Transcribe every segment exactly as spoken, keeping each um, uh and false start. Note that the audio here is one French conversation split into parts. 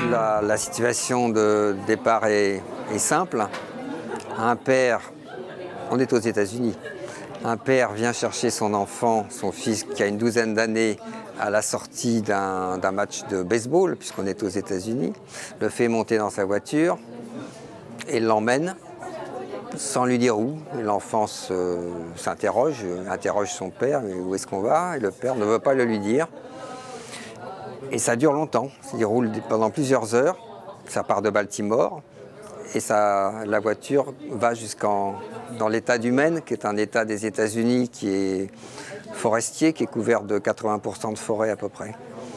La, la situation de départ est, est simple. Un père, on est aux États-Unis, un père vient chercher son enfant, son fils qui a une douzaine d'années, à la sortie d'un d'un match de baseball, puisqu'on est aux États-Unis, le fait monter dans sa voiture et l'emmène sans lui dire où. L'enfant s'interroge, interroge son père, mais où est-ce qu'on va? Et le père ne veut pas le lui dire. Et ça dure longtemps, il roule pendant plusieurs heures, ça part de Baltimore, et ça, la voiture va jusqu'en dans l'état du Maine, qui est un état des États-Unis qui est forestier, qui est couvert de quatre-vingts pour cent de forêt à peu près.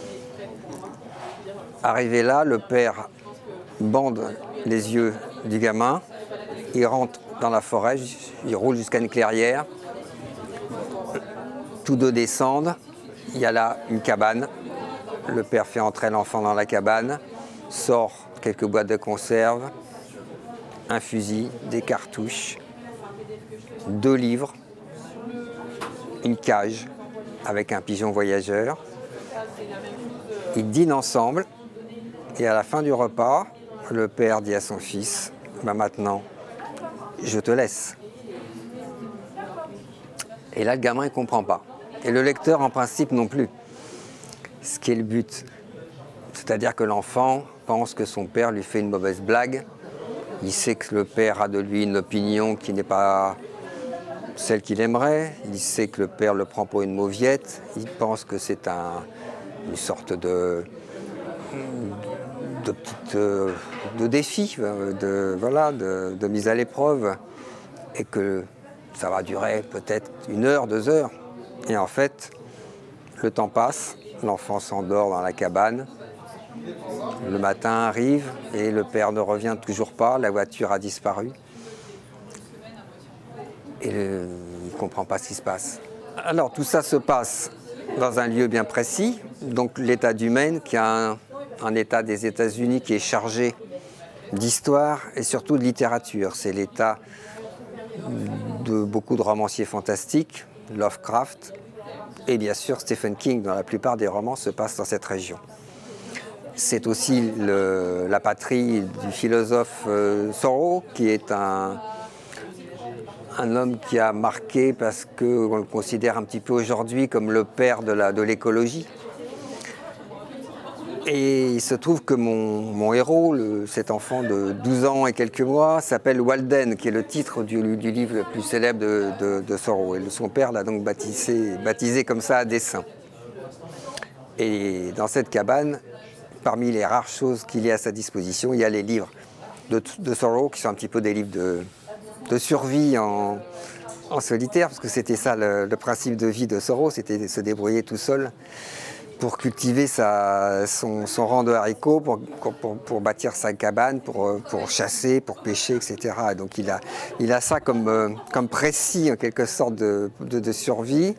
Arrivé là, le père bande les yeux du gamin, il rentre dans la forêt, il roule jusqu'à une clairière, tous deux descendent, il y a là une cabane. Le père fait entrer l'enfant dans la cabane, sort quelques boîtes de conserve, un fusil, des cartouches, deux livres, une cage avec un pigeon voyageur. Ils dînent ensemble et à la fin du repas, le père dit à son fils, bah maintenant, je te laisse. Et là, le gamin ne comprend pas. Et le lecteur, en principe, non plus. Ce qui est le but. C'est-à-dire que l'enfant pense que son père lui fait une mauvaise blague. Il sait que le père a de lui une opinion qui n'est pas celle qu'il aimerait. Il sait que le père le prend pour une mauviette. Il pense que c'est un, une sorte de, de, petite, de défi, de, voilà, de, de mise à l'épreuve. Et que ça va durer peut-être une heure, deux heures. Et en fait, le temps passe. L'enfant s'endort dans la cabane. Le matin arrive et le père ne revient toujours pas. La voiture a disparu. Et le... il ne comprend pas ce qui se passe. Alors tout ça se passe dans un lieu bien précis. Donc l'État du Maine, qui a un, un État des États-Unis qui est chargé d'histoire et surtout de littérature. C'est l'État de beaucoup de romanciers fantastiques, Lovecraft, et bien sûr Stephen King, dont la plupart des romans se passent dans cette région. C'est aussi le, la patrie du philosophe euh, Thoreau, qui est un, un homme qui a marqué parce qu'on le considère un petit peu aujourd'hui comme le père de l'écologie. Et il se trouve que mon, mon héros, le, cet enfant de douze ans et quelques mois, s'appelle Walden, qui est le titre du, du livre le plus célèbre de, de, de Thoreau. Et son père l'a donc baptisé, baptisé comme ça à dessein. Et dans cette cabane, parmi les rares choses qu'il y a à sa disposition, il y a les livres de, de Thoreau, qui sont un petit peu des livres de, de survie en, en solitaire, parce que c'était ça le, le principe de vie de Thoreau, c'était de se débrouiller tout seul pour cultiver sa, son, son rang de haricots, pour, pour, pour bâtir sa cabane, pour, pour chasser, pour pêcher, et cetera. Donc il a, il a ça comme, comme précis, en quelque sorte, de, de, de survie.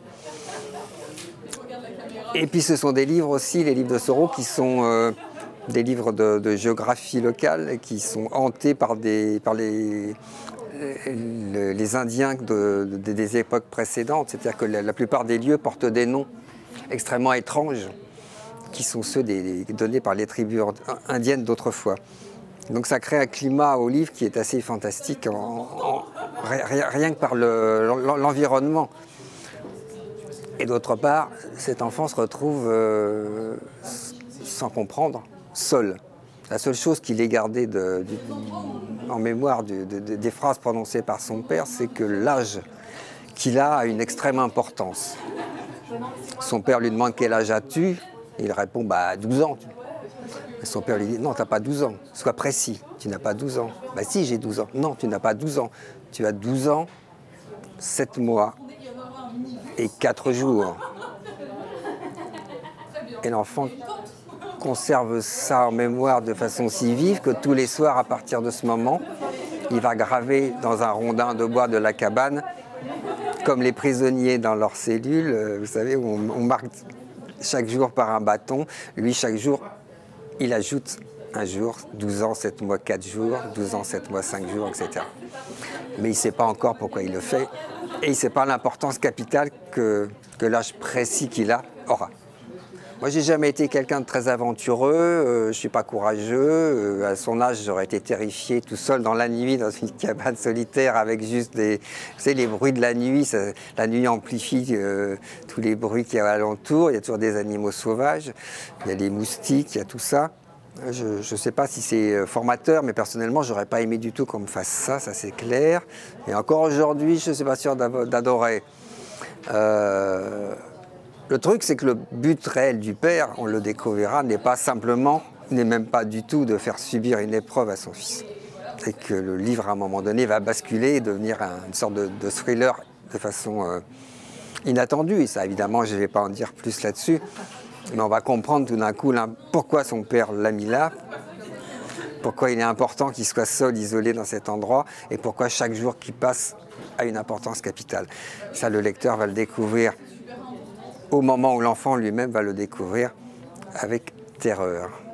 Et puis ce sont des livres aussi, les livres de Thoreau, qui sont euh, des livres de, de géographie locale, qui sont hantés par, des, par les, les, les Indiens de, de, des époques précédentes. C'est-à-dire que la, la plupart des lieux portent des noms extrêmement étranges, qui sont ceux des, des, donnés par les tribus indiennes d'autrefois. Donc ça crée un climat au livre qui est assez fantastique, en, en, rien, rien que par l'environnement. Et d'autre part, cet enfant se retrouve euh, sans comprendre, seul. La seule chose qu'il ait gardée de, de, en mémoire de, de, de, des phrases prononcées par son père, c'est que l'âge qu'il a a une extrême importance. Son père lui demande quel âge as-tu? Il répond bah douze ans. Et son père lui dit non, tu n'as pas douze ans, sois précis, tu n'as pas douze ans. Bah si, j'ai douze ans. Non, tu n'as pas douze ans. Tu as douze ans, sept mois et quatre jours. Et l'enfant conserve ça en mémoire de façon si vive que tous les soirs, à partir de ce moment, il va graver dans un rondin de bois de la cabane, comme les prisonniers dans leurs cellules, vous savez, où on, on marque chaque jour par un bâton. Lui, chaque jour, il ajoute un jour, douze ans, sept mois, quatre jours, douze ans, sept mois, cinq jours, et cetera. Mais il ne sait pas encore pourquoi il le fait. Et il ne sait pas l'importance capitale que, que l'âge précis qu'il a aura. Moi, j'ai jamais été quelqu'un de très aventureux, euh, je ne suis pas courageux. Euh, à son âge, j'aurais été terrifié tout seul dans la nuit, dans une cabane solitaire, avec juste des, vous savez, les bruits de la nuit. Ça, la nuit amplifie euh, tous les bruits qu'il y a alentour. Il y a toujours des animaux sauvages, il y a les moustiques, il y a tout ça. Je ne sais pas si c'est formateur, mais personnellement, j'aurais pas aimé du tout qu'on me fasse ça, ça c'est clair. Et encore aujourd'hui, je ne suis pas sûr d'adorer. Euh, Le truc, c'est que le but réel du père, on le découvrira, n'est pas simplement, n'est même pas du tout de faire subir une épreuve à son fils. C'est que le livre, à un moment donné, va basculer et devenir un, une sorte de, de thriller de façon euh, inattendue. Et ça, évidemment, je ne vais pas en dire plus là-dessus. Mais on va comprendre tout d'un coup là, pourquoi son père l'a mis là, pourquoi il est important qu'il soit seul, isolé dans cet endroit, et pourquoi chaque jour qui passe a une importance capitale. Ça, le lecteur va le découvrir au moment où l'enfant lui-même va le découvrir avec terreur.